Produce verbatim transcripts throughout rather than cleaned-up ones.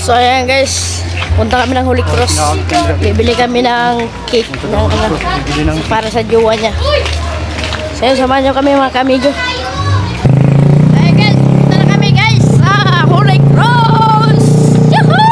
So ayan guys, punta kami ng Holy Cross. Bibili kami ng cake ng, ano, para sa jowa niya. So ayan, samahan nyo kami mga kamigo. Ayan guys, punta na kami guys sa Holy Cross. Yahoo!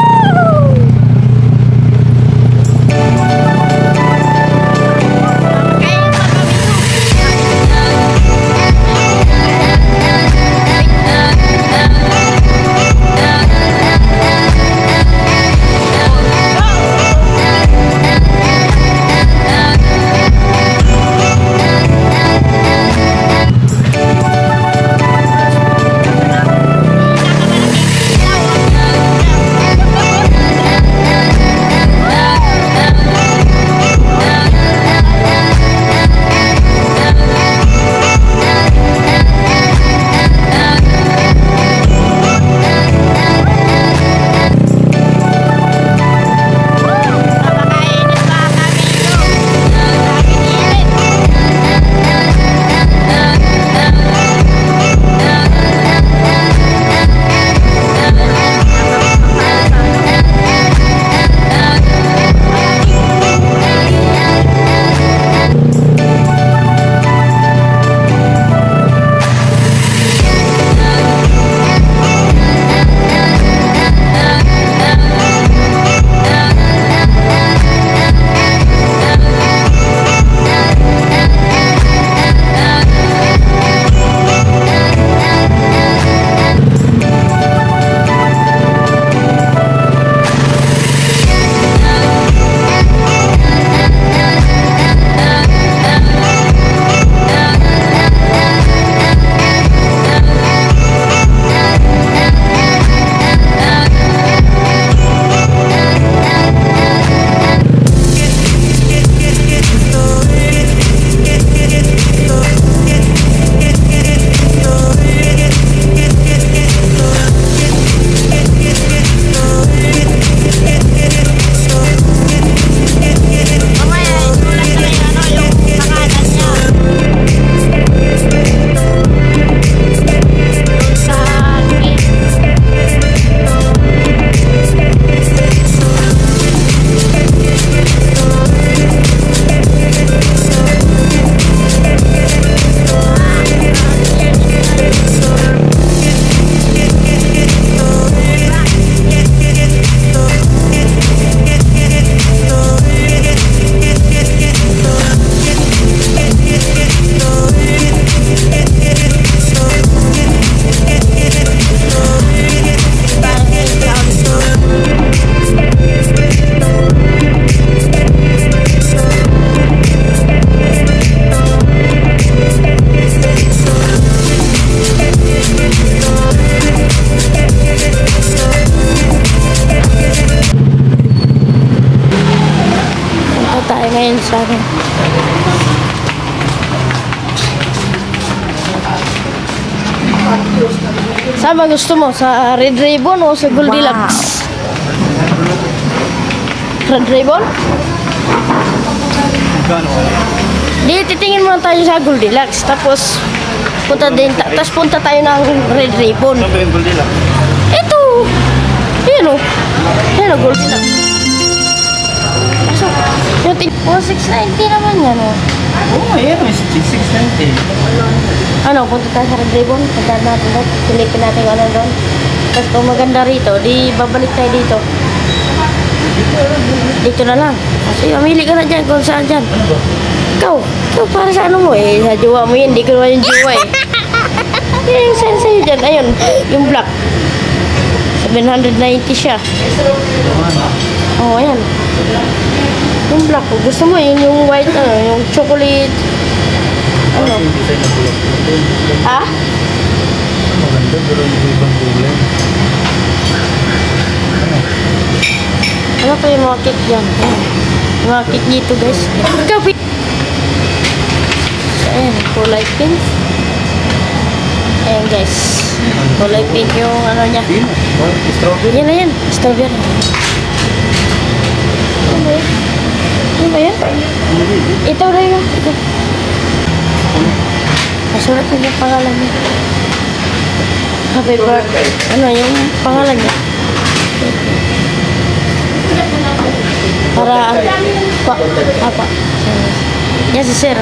Ngayon sa akin. Saan ba gusto mo? Sa Red Ribbon o sa Goldilocks? Wow. Red Ribbon? Di, titingin muna tayo sa Goldilocks. Tapos, punta din. Ta tapos punta tayo ng Red Ribbon. Ito! Yan o. Yan o, Goldilocks. So, yung oh, six ninety naman yan, oh. Oo, oh, ayan, six ninety. Ano, punta tayo sa Red Ribbon, punta natin doon, silipin natin yung ano doon. Tapos kung maganda rito, di babalik tayo dito. Dito na lang. Kasi mamili ka na dyan, kung saan dyan. Ikaw, ikaw para sa ano mo eh, sa jowa mo yun, di ko naman yung jowa eh. Yan yung saan sa'yo dyan, ayun, yung black. seven ninety siya. Oo, oh, ayan. Yung black ko. Gusto mo yun yung white, ano, yung chocolate. Ano? Ha? Maganda, pero yung ibang kulay. Ano pa yung mga cake yan? Yung mga cake dito guys. Kapi! So, ayan, kulay pink. Ayan guys. Kulay pink yung ano niya. Strawberry? Yan na yan. Strawberry. Ano ba yan? Ano ba yan? Ito na yun. Ito. Nasulat na yung pangalan niya. Happy birthday. Ano yung pangalan niya? Apa? Apa? Ya si Sir.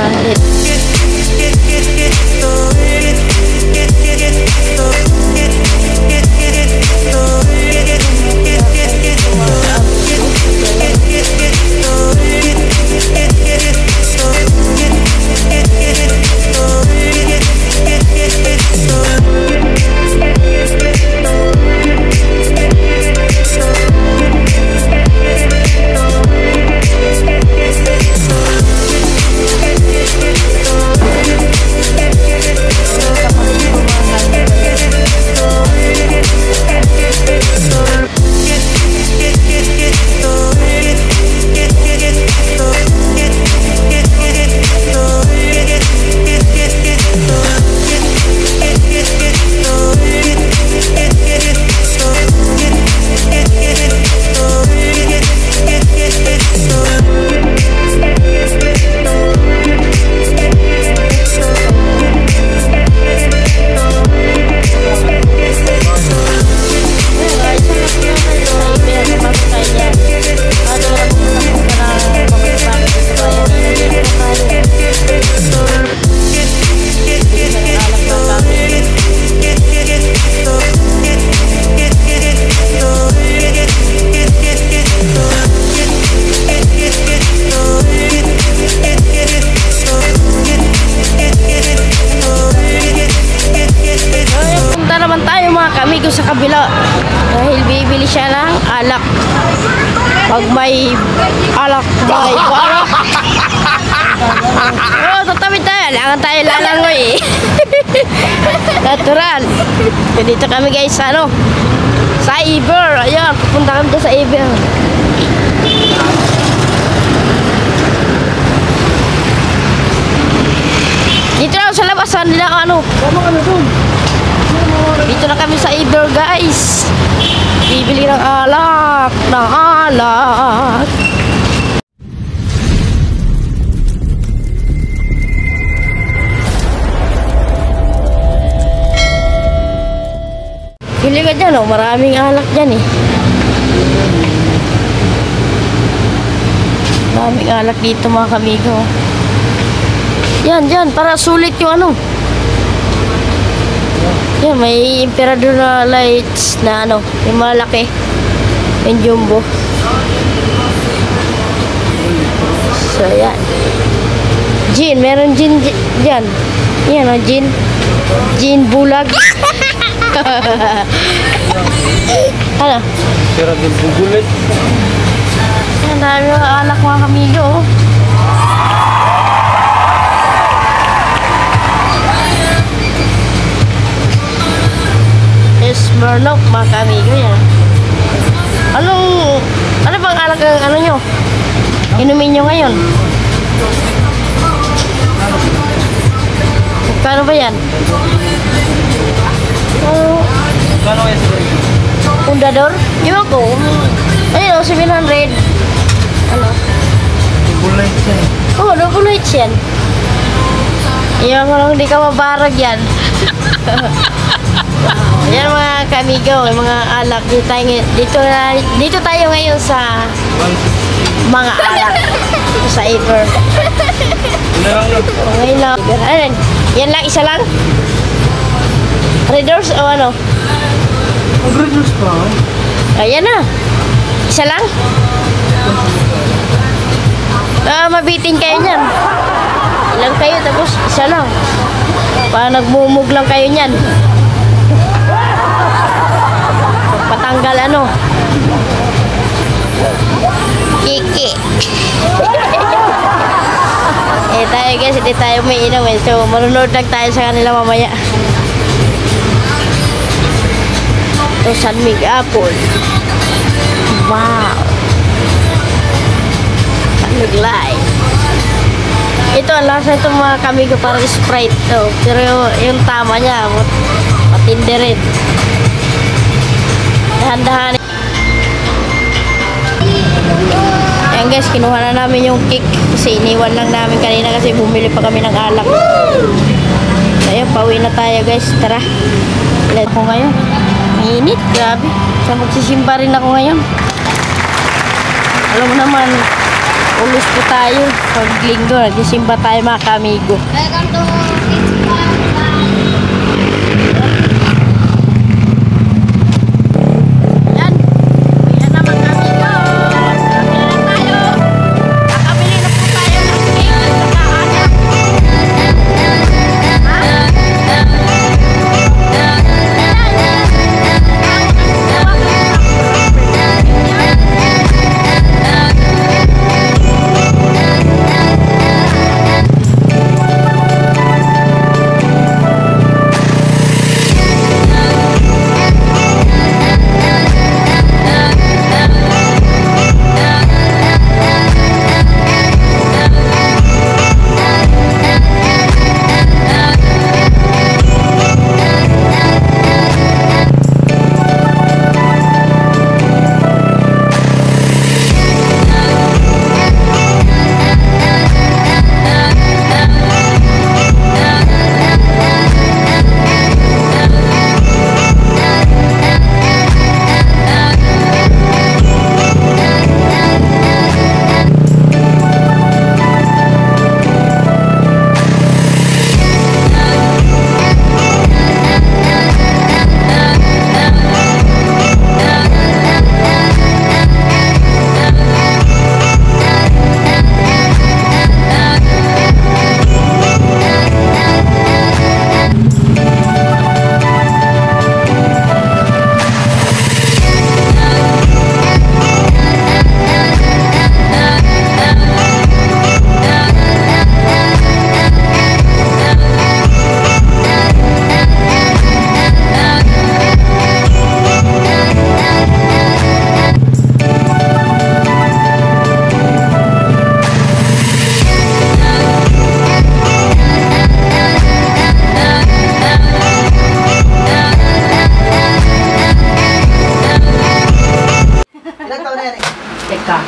Kami ko sa kabila dahil bibili siya ng alak. Pag may alak, may alak. Oh, tatabi tayo. Langan tayo lalangoy eh. Natural. So, dito kami guys sa ano, sa Iber. Ayan, pupunta kami dito sa Iber. Dito na sa labasan nila ano. Ano ano doon? Dito na kami sa Iber guys. Bibili ng alak, ng alak. Bili ka dyan oh, maraming alak dyan eh. Maraming alak dito mga kamigo. Yan, dyan, para sulit yung ano. Yan, may Emperador na lights na ano, yung malaki. Yung jumbo. So, yan. Gin, meron gin dyan. Yan o, gin. Gin bulag. Ano? Emperador bugulit. Yan, dami mga alak mga kamigo. Smirnoff mga kamigo yan. Anong, ano bang alak ang ano nyo? Inumin nyo ngayon? Kano ba yan? Uh, Kano yan? Fundador? Iwan ko. Ayun o, seven hundred. Ano? Double light siya. Oo, oh, double light yan. Iwan ko lang, hindi ka mabarag yan. Yan mga kamigo, mga alak dito tayo, dito, na, dito tayo ngayon sa mga alak dito sa Iber. Ngayon lang. Ayan, yan lang, isa lang. Red Doors o ano? Red Doors pa? Ayan na. Isa lang. Ah, mabitin kayo niyan. Ilang kayo tapos isa lang. Para nagmumug lang kayo niyan. Patanggal ano? Kiki. Eh tayo guys, hindi tayo may inom eh. So marunod lang tayo sa kanila mamaya. Ito San Mig Apple. Wow. San Mig Light. Ito ang lasa ito mga kamigo, parang Sprite to. Pero yung, yung tama niya matindi rin. Dahan-dahan. Ayan guys, kinuha na namin yung cake kasi iniwan lang namin kanina kasi bumili pa kami ng alak. So ayun, pauwi na tayo guys. Tara. Let ko ngayon. Init, grabe. So magsisimba rin ako ngayon. Alam mo naman, ulos po tayo. Pag linggo, nagsisimba tayo mga kamigo. Welcome to Kids Park. Yan. Yan na mga kamigo. Nakabili na tayo. Nakabili na po tayo ng cake at saka anak. Teka.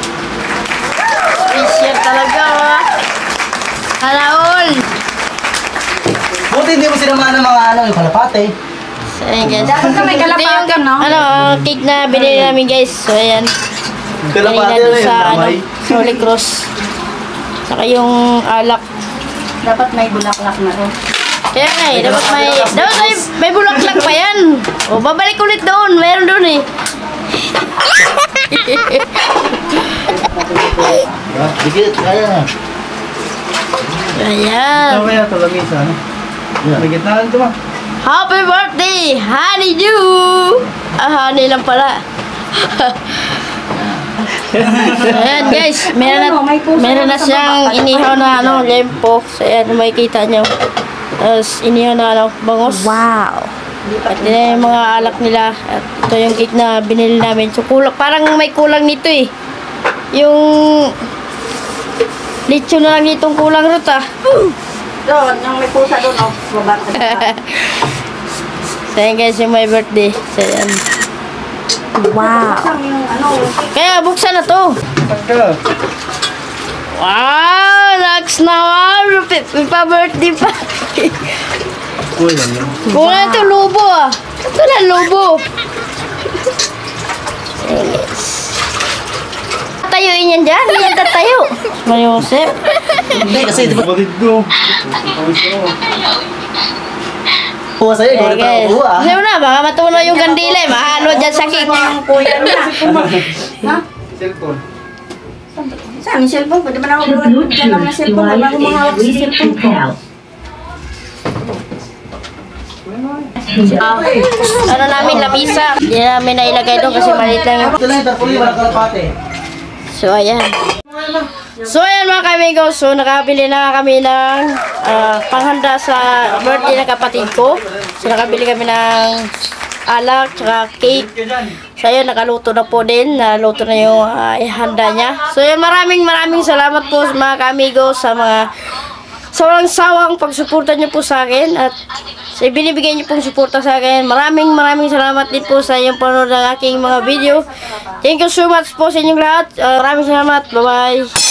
Special talaga, oh. Halaol. Buti hindi mo sinamahan ng mga ano, yung kalapate. So, ayan guys. Dapat na may kalapate, Ito yung, no? ano, uh, cake na binili namin guys. So, ayan. Kalapate Binili na natin yun, sa, ano, damay. sa Holy Cross. Saka yung alak. Dapat may bulaklak na rin. Kaya nga eh, dapat may, dapat may, may bulaklak pa yan. O, babalik ulit doon. Meron doon eh. Ah, dikit, kaya na. Ayan. Ito kaya ito lagi sa ano? Yeah. May gitnaan ito ma. Happy birthday, Honeydew! Ah, honey lang pala. Ayan guys, meron na, meron na siyang inihaw na ano, lempo. So ayan, makikita nyo. Tapos inihaw na ano, bangos. Wow! At yun na yung mga alak nila. At ito yung cake na binili namin. So kulang, parang may kulang nito eh. Yung lechon na lang itong kulang rot ah. Doon, yung may pusa doon, oh. Baba ka dito. So ayan guys, yung my birthday. So ayan. Wow! Buksan yung ano, yung cake. Kaya buksan na to. Pagka. Wow! Laks na wow! May pa-birthday pa. Kulang yun. Kung ano ito, lubo ah. Ito na, lubo. Yes. Tatayuin yan dyan. Hindi yan tatayo. Mayosep. Hindi, kasi di ba? Bakit ko? Kuha sa'yo, ikaw Okay, na guys. pa kuha. Sabi mo na, baka matunaw yung kandila eh. Mahalo dyan sa cake. Yung kuya na. Ha? Cellphone. Saan yung cellphone? Pwede ba na ako gawin dyan lang na cellphone? Wala akong mga hawak sa cellphone ko. Ah, ano namin, labisa. Hindi namin nailagay doon kasi maliit lang yung... Ito lang yung tarpuli, walang kalapate. So, ayan. So, ayan mga kamigo. So, nakabili na kami ng ah, panghanda sa birthday ng kapatid ko. So, nakabili kami ng alak, tsaka cake. So, ayan, nakaluto na po din. Naluto na yung ah, ihanda niya. So, ayan, maraming maraming salamat po sa mga kamigo sa mga sa walang sawang pagsuporta niyo po sa akin at sa binibigay niyo pong suporta sa akin. Maraming maraming salamat din po sa inyong panonood ng aking mga video. Thank you so much po sa inyong lahat. Uh, maraming salamat. Bye-bye.